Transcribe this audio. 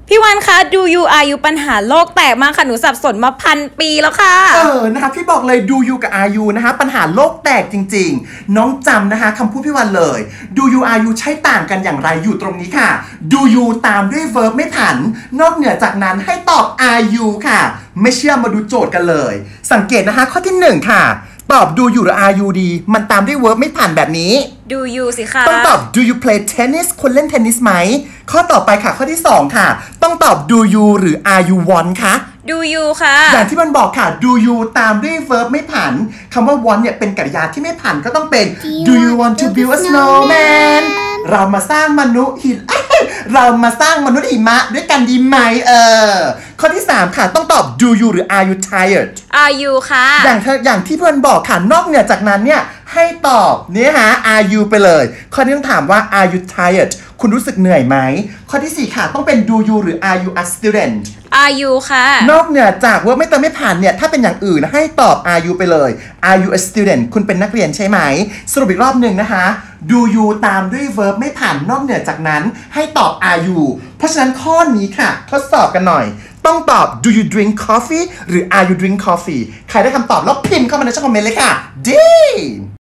พี่วันคะ do you are you ปัญหาโลกแตกมากค่ะหนูสับสนมา1,000 ปีแล้วค่ะนะคะพี่บอกเลย do you กับ are you นะคะปัญหาโลกแตกจริงๆน้องจำนะคะคำพูดพี่วันเลย do you are you ใช้ต่างกันอย่างไรอยู่ตรงนี้ค่ะ do you ตามด้วย verb ไม่ผันนอกเหนือจากนั้นให้ตอบ are you ค่ะไม่เชื่อมาดูโจทย์กันเลยสังเกตนะคะข้อที่1ค่ะตอบ do you หรือ are you ดีมันตามด้วย verb ไม่ผันแบบนี้ do you สิคะต้องตอบ do you play tennis คุณเล่นเทนนิสไหมข้อต่อไปค่ะข้อที่2ค่ะต้องตอบ do you หรือ are you want คะ do you ค่ะอย่างที่มันบอกค่ะ do you ตามด้วย verb ไม่ผันคำว่า want เนี่ยเป็นกริยาที่ไม่ผันก็ต้องเป็น do you want to build a snowman เรามาสร้างมนุษย์เรามาสร้างมนุษย์หิมะด้วยกันดีไหมข้อที่3ค่ะต้องตอบ do you หรือ are you tired are you ค่ะอย่างที่เพื่อนบอกค่ะนอกเหนือจากนั้นเนี่ยให้ตอบเนี่ยฮะ are you ไปเลยข้อที่ต้องถามว่า are you tired คุณรู้สึกเหนื่อยไหมข้อที่4ค่ะต้องเป็น do you หรือ are you a student are you ค่ะนอกเหนือจากว่าไม่เติมไม่ผ่านเนี่ยถ้าเป็นอย่างอื่นให้ตอบ are you ไปเลย are you a student คุณเป็นนักเรียนใช่ไหมสรุปอีกรอบหนึ่งนะคะ do you ตามด้วย verb ไม่ผ่านนอกเหนือจากนั้นให้ตอบ are you เพราะฉะนั้นข้อนี้ค่ะทดสอบกันหน่อยต้องตอบ do you drink coffee หรือ are you drink coffee ใครได้คำตอบแล้วพิมพ์เข้ามาในช่องคอมเมนต์เลยค่ะดี